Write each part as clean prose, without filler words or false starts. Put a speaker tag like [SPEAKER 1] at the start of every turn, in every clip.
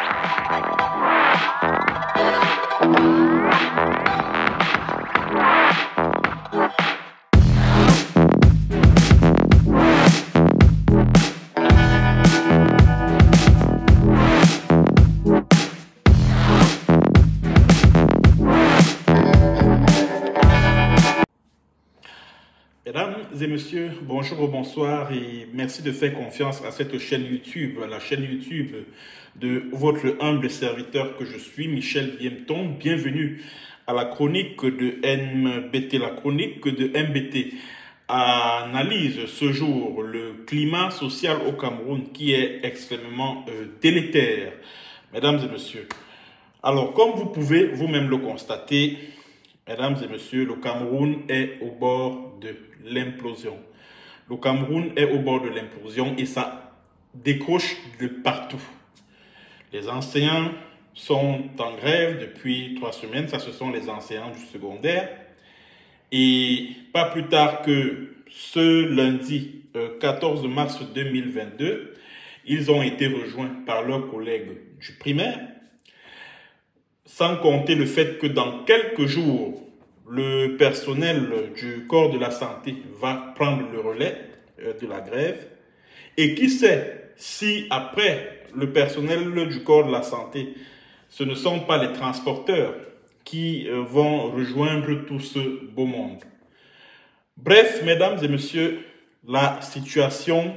[SPEAKER 1] Mesdames et messieurs, bonjour ou bonsoir et merci de faire confiance à cette chaîne YouTube, la chaîne YouTube de votre humble serviteur que je suis, Michel Viemton. Bienvenue à la chronique de MBT, la chronique de MBT analyse ce jour le climat social au Cameroun qui est extrêmement délétère. Mesdames et messieurs, alors comme vous pouvez vous-même le constater, mesdames et messieurs, le Cameroun est au bord de l'implosion. Le Cameroun est au bord de l'implosion et ça décroche de partout. Les enseignants sont en grève depuis 3 semaines, ça ce sont les enseignants du secondaire. Et pas plus tard que ce lundi 14 mars 2022, ils ont été rejoints par leurs collègues du primaire. Sans compter le fait que dans quelques jours, le personnel du corps de la santé va prendre le relais de la grève. Et qui sait si après le personnel du corps de la santé, ce ne sont pas les transporteurs qui vont rejoindre tout ce beau monde. Bref, mesdames et messieurs, la situation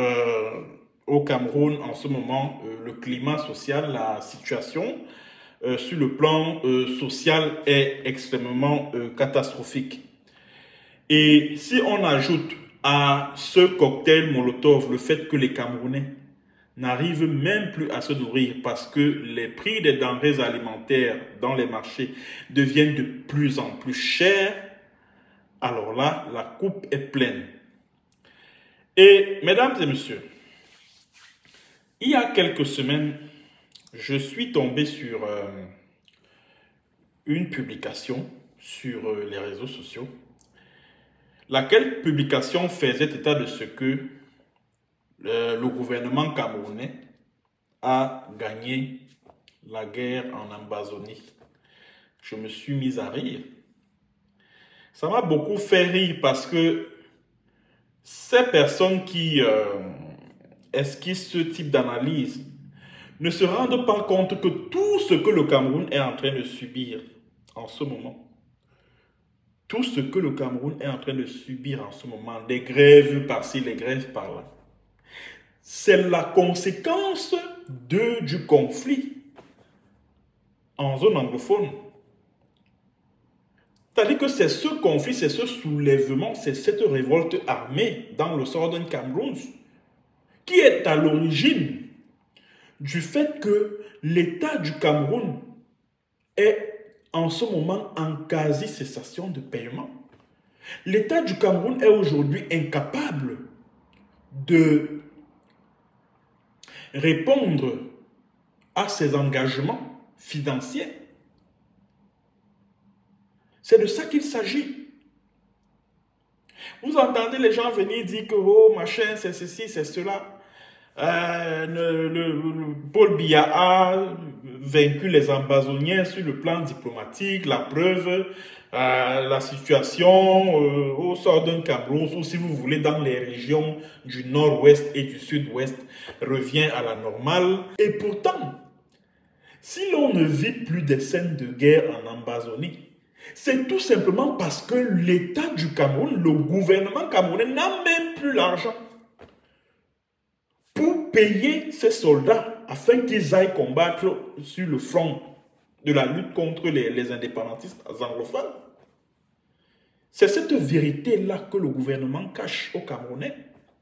[SPEAKER 1] au Cameroun en ce moment, le climat social, la situation sur le plan social est extrêmement catastrophique. Et si on ajoute à ce cocktail Molotov le fait que les Camerounais n'arrivent même plus à se nourrir parce que les prix des denrées alimentaires dans les marchés deviennent de plus en plus chers, alors là, la coupe est pleine. Et mesdames et messieurs, il y a quelques semaines, je suis tombé sur une publication sur les réseaux sociaux, laquelle publication faisait état de ce que le gouvernement camerounais a gagné la guerre en Amazonie. Je me suis mis à rire. Ça m'a beaucoup fait rire parce que ces personnes qui esquissent ce type d'analyse ne se rendent pas compte que tout ce que le Cameroun est en train de subir en ce moment, tout ce que le Cameroun est en train de subir en ce moment, des grèves par-ci, des grèves par-là, c'est la conséquence du conflit en zone anglophone. C'est-à-dire que c'est ce conflit, c'est ce soulèvement, c'est cette révolte armée dans le Southern Cameroun qui est à l'origine du fait que l'État du Cameroun est en ce moment en quasi-cessation de paiement. L'État du Cameroun est aujourd'hui incapable de répondre à ses engagements financiers. C'est de ça qu'il s'agit. Vous entendez les gens venir dire que oh machin, c'est ceci, c'est cela. Paul Biya a vaincu les Amazoniens sur le plan diplomatique, la preuve, la situation au Southern Cameroun, ou si vous voulez dans les régions du nord-ouest et du sud-ouest, revient à la normale. Et pourtant, si l'on ne vit plus des scènes de guerre en Amazonie, c'est tout simplement parce que l'État du Cameroun, le gouvernement camerounais n'a même plus l'argent pour payer ces soldats afin qu'ils aillent combattre sur le front de la lutte contre les indépendantistes anglophones. C'est cette vérité-là que le gouvernement cache aux Camerounais.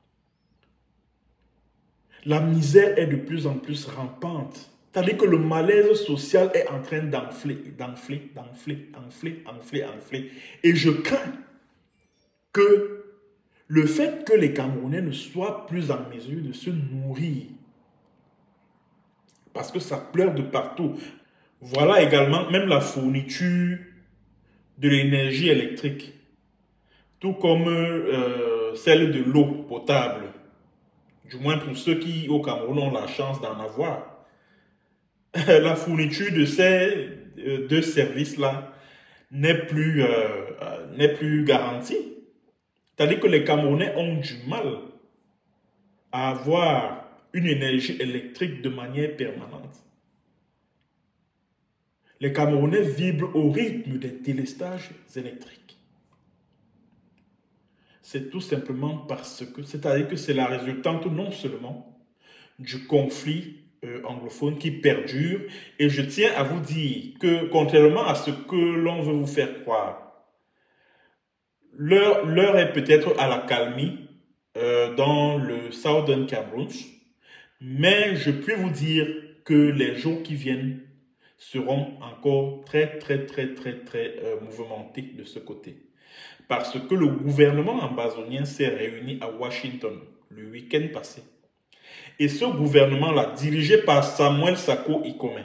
[SPEAKER 1] La misère est de plus en plus rampante. C'est-à-dire que le malaise social est en train d'enfler, d'enfler, d'enfler, d'enfler, d'enfler, d'enfler. Et je crains que le fait que les Camerounais ne soient plus en mesure de se nourrir, parce que ça pleure de partout. Voilà également même la fourniture de l'énergie électrique, tout comme celle de l'eau potable, du moins pour ceux qui au Cameroun ont la chance d'en avoir. la fourniture de ces deux services-là n'est plus garantie. C'est-à-dire que les Camerounais ont du mal à avoir une énergie électrique de manière permanente. Les Camerounais vibrent au rythme des délestages électriques. C'est tout simplement parce que, c'est-à-dire que c'est la résultante non seulement du conflit anglophone qui perdure, et je tiens à vous dire que, contrairement à ce que l'on veut vous faire croire, l'heure est peut-être à la calmie dans le Southern Cameroun, mais je puis vous dire que les jours qui viennent seront encore très mouvementés de ce côté. Parce que le gouvernement ambazonien s'est réuni à Washington le week-end passé. Et ce gouvernement-là, dirigé par Samuel Sarko Ikome,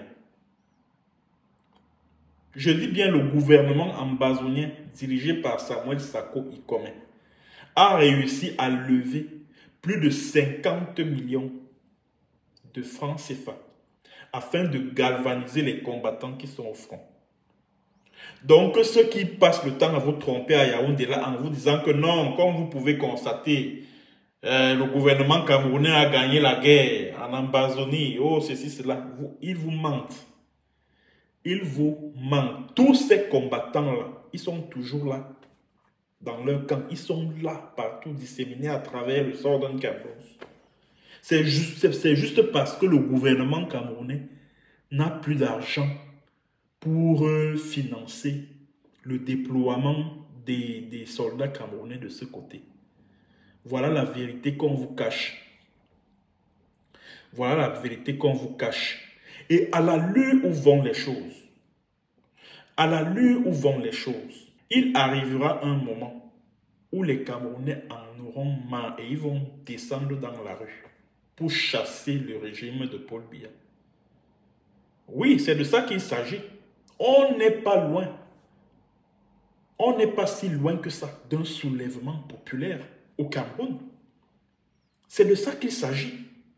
[SPEAKER 1] je dis bien le gouvernement ambazonien dirigé par Samuel Sarko Ikome, a réussi à lever plus de 50 millions de francs CFA afin de galvaniser les combattants qui sont au front. Donc, ceux qui passent le temps à vous tromper à Yaoundé là en vous disant que non, comme vous pouvez constater, le gouvernement camerounais a gagné la guerre en Ambazonie, oh ceci, cela, ils vous mentent. Ils vous mentent. Tous ces combattants-là, ils sont toujours là, dans leur camp. Ils sont là, partout, disséminés à travers le Southern Cameroun. C'est juste parce que le gouvernement camerounais n'a plus d'argent pour financer le déploiement des soldats camerounais de ce côté. Voilà la vérité qu'on vous cache. Voilà la vérité qu'on vous cache. Et à l'allure où vont les choses, il arrivera un moment où les Camerounais en auront marre et ils vont descendre dans la rue pour chasser le régime de Paul Biya. Oui, c'est de ça qu'il s'agit. On n'est pas loin. On n'est pas si loin que ça d'un soulèvement populaire au Cameroun. C'est de ça qu'il s'agit.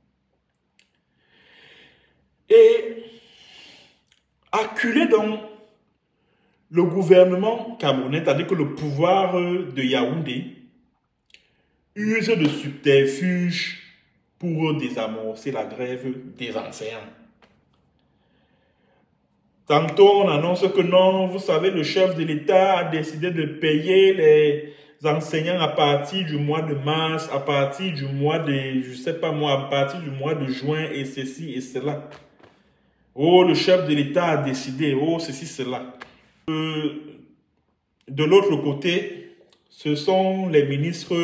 [SPEAKER 1] Et acculé dans le gouvernement camerounais, c'est-à-dire que le pouvoir de Yaoundé use de subterfuges pour désamorcer la grève des enseignants. Tantôt, on annonce que non, vous savez, le chef de l'État a décidé de payer les enseignants à partir du mois de mars, à partir du mois de, je sais pas moi, à partir du mois de juin, et ceci et cela. Oh, le chef de l'État a décidé, oh, ceci, cela. De l'autre côté, ce sont les ministres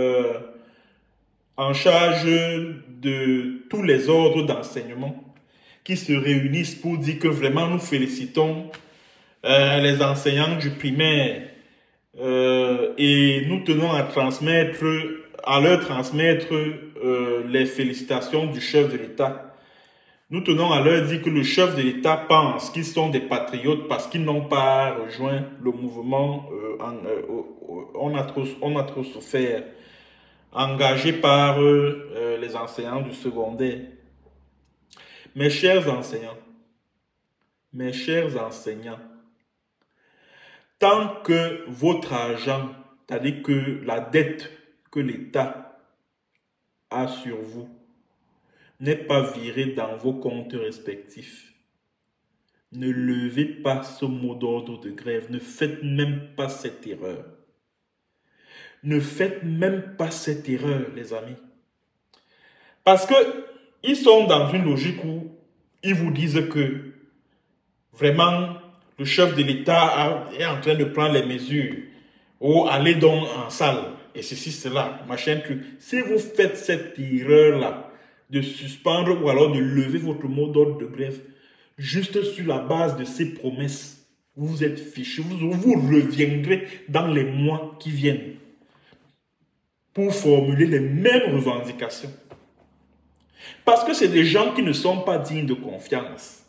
[SPEAKER 1] en charge de tous les ordres d'enseignement qui se réunissent pour dire que vraiment nous félicitons les enseignants du primaire et nous tenons à leur transmettre les félicitations du chef de l'État. Nous tenons à leur dire que le chef de l'État pense qu'ils sont des patriotes parce qu'ils n'ont pas rejoint le mouvement on a trop souffert, engagé par les enseignants du secondaire. Mes chers enseignants, tant que votre argent, c'est-à-dire que la dette que l'État a sur vous, n'est pas virée dans vos comptes respectifs, ne levez pas ce mot d'ordre de grève, ne faites même pas cette erreur. Ne faites même pas cette erreur, les amis. Parce que ils sont dans une logique où ils vous disent que vraiment le chef de l'État est en train de prendre les mesures. Oh, allez donc en salle. Et ceci, cela, machin truc. Si vous faites cette erreur-là, de suspendre ou alors de lever votre mot d'ordre de grève, juste sur la base de ces promesses, vous êtes fichus. Vous reviendrez dans les mois qui viennent pour formuler les mêmes revendications. Parce que c'est des gens qui ne sont pas dignes de confiance.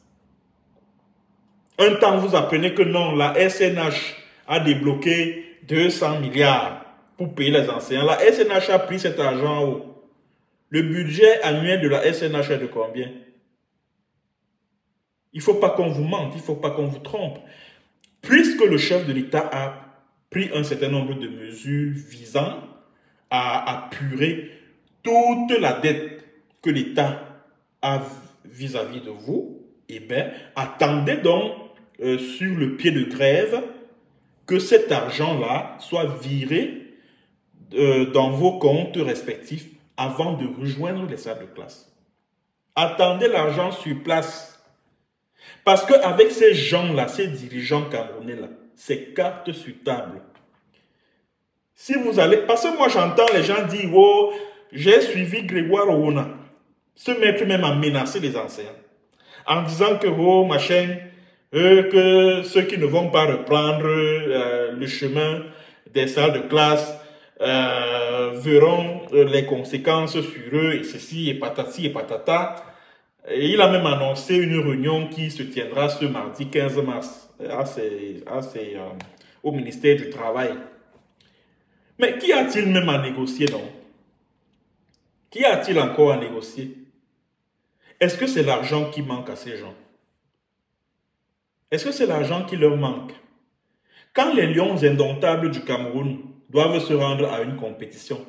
[SPEAKER 1] Un temps, vous apprenez que non, la SNH a débloqué 200 milliards pour payer les enseignants. La SNH a pris cet argent où? Le budget annuel de la SNH est de combien? Il ne faut pas qu'on vous mente, il ne faut pas qu'on vous trompe. Puisque le chef de l'État a pris un certain nombre de mesures visant à apurer toute la dette que l'État a vis-à-vis de vous, eh bien, attendez donc sur le pied de grève que cet argent-là soit viré dans vos comptes respectifs avant de rejoindre les salles de classe. Attendez l'argent sur place. Parce qu'avec ces gens-là, ces dirigeants camerounais-là, c'est carte sur table. Si vous allez... Parce que moi, j'entends les gens dire, oh, j'ai suivi Grégoire Owona se mettre même à menacer les enseignants. En disant que, oh, machin, que ceux qui ne vont pas reprendre le chemin des salles de classe verront les conséquences sur eux, et ceci, et patati, et patata. Et il a même annoncé une réunion qui se tiendra ce mardi 15 mars au ministère du Travail. Mais qui a-t-il même à négocier donc? Qui a-t-il encore à négocier? Est-ce que c'est l'argent qui manque à ces gens? Est-ce que c'est l'argent qui leur manque? Quand les lions indomptables du Cameroun doivent se rendre à une compétition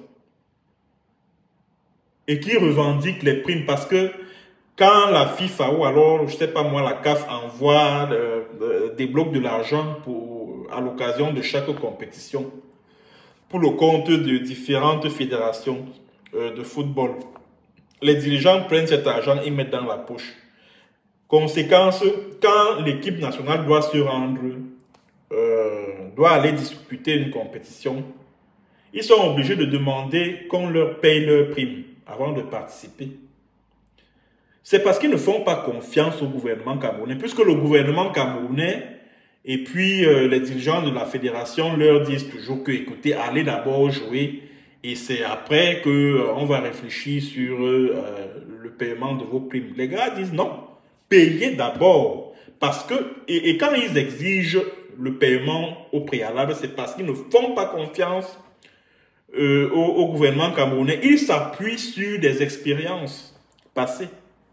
[SPEAKER 1] et qui revendiquent les primes parce que quand la FIFA ou alors, je ne sais pas moi, la CAF envoie des blocs de l'argent à l'occasion de chaque compétition pour le compte de différentes fédérations de football, les dirigeants prennent cet argent et mettent dans la poche. Conséquence, quand l'équipe nationale doit se rendre, doit aller disputer une compétition, ils sont obligés de demander qu'on leur paye leur prime avant de participer. C'est parce qu'ils ne font pas confiance au gouvernement camerounais, puisque le gouvernement camerounais et puis les dirigeants de la fédération leur disent toujours que, écoutez, allez d'abord jouer et c'est après qu'on va réfléchir sur le paiement de vos primes. Les gars disent non, payez d'abord. Parce que, et quand ils exigent le paiement au préalable, c'est parce qu'ils ne font pas confiance au gouvernement camerounais. Ils s'appuient sur des expériences passées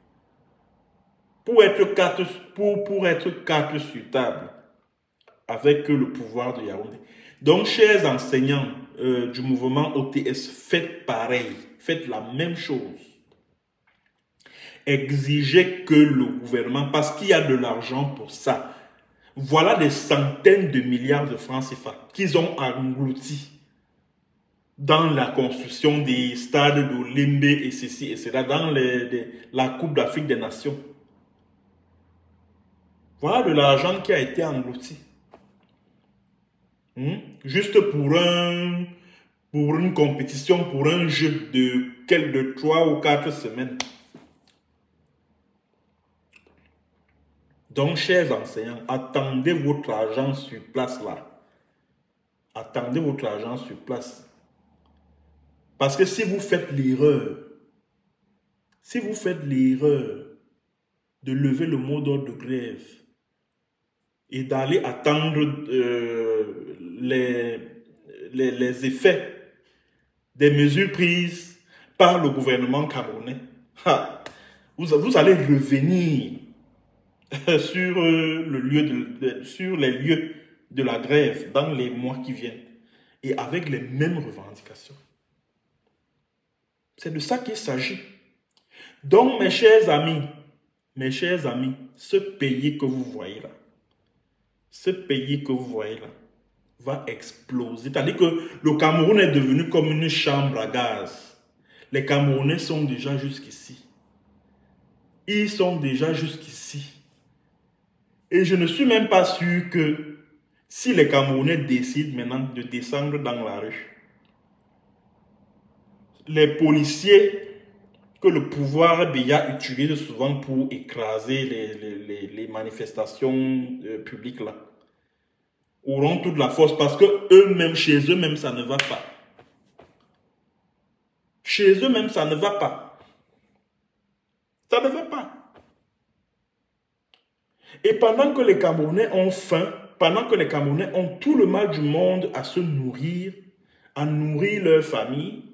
[SPEAKER 1] pour être carte sur table avec le pouvoir de Yaoundé. Donc, chers enseignants du mouvement OTS, faites pareil, faites la même chose. Exigez que le gouvernement, parce qu'il y a de l'argent pour ça, voilà des centaines de milliards de francs CFA qu'ils ont engloutis dans la construction des stades d'Olimbe et ceci et cela, dans la Coupe d'Afrique des Nations. Voilà de l'argent qui a été englouti. Juste pour une compétition, pour un jeu de 3 ou 4 semaines. Donc, chers enseignants, attendez votre argent sur place là. Attendez votre argent sur place. Parce que si vous faites l'erreur, de lever le mot d'ordre de grève et d'aller attendre les effets des mesures prises par le gouvernement camerounais, vous allez revenir sur les lieux de la grève dans les mois qui viennent et avec les mêmes revendications. C'est de ça qu'il s'agit. Donc, mes chers amis, ce pays que vous voyez là, va exploser. C'est-à-dire que le Cameroun est devenu comme une chambre à gaz. Les Camerounais sont déjà jusqu'ici. Ils sont déjà jusqu'ici. Et je ne suis même pas sûr que si les Camerounais décident maintenant de descendre dans la rue, les policiers que le pouvoir Biya utilise souvent pour écraser les manifestations publiques là, auront toute la force parce que eux-mêmes, chez eux-mêmes, ça ne va pas. Chez eux-mêmes, ça ne va pas. Ça ne va pas. Et pendant que les Camerounais ont faim, pendant que les Camerounais ont tout le mal du monde à se nourrir, à nourrir leur famille,